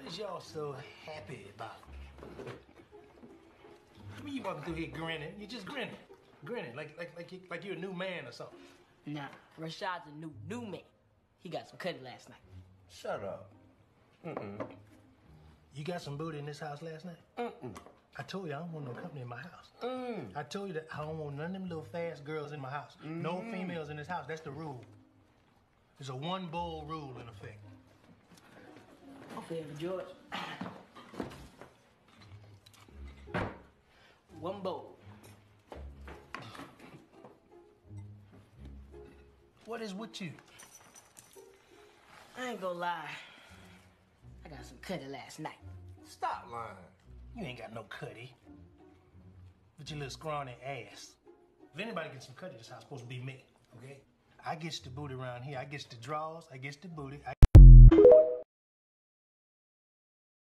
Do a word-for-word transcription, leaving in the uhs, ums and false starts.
is y'all so happy about? I mean, you walking through here grinning. You just grinning, grinning like like like you, like you're a new man or something. Nah, Rashad's a new new man. He got some cutty last night. Shut up. Mm-mm. You got some booty in this house last night? Mm-mm. I told you I don't want no company in my house. Mm. I told you that I don't want none of them little fast girls in my house. Mm. No females in this house. That's the rule. There's a one bowl rule in effect. Okay, George. One bowl. What is with you? I ain't gonna lie. I got some cutty last night. Stop lying. You ain't got no cutty. But your little scrawny ass. If anybody gets some cutty, this house supposed to be me, okay? I gets the booty around here. I gets the draws, I gets the booty, I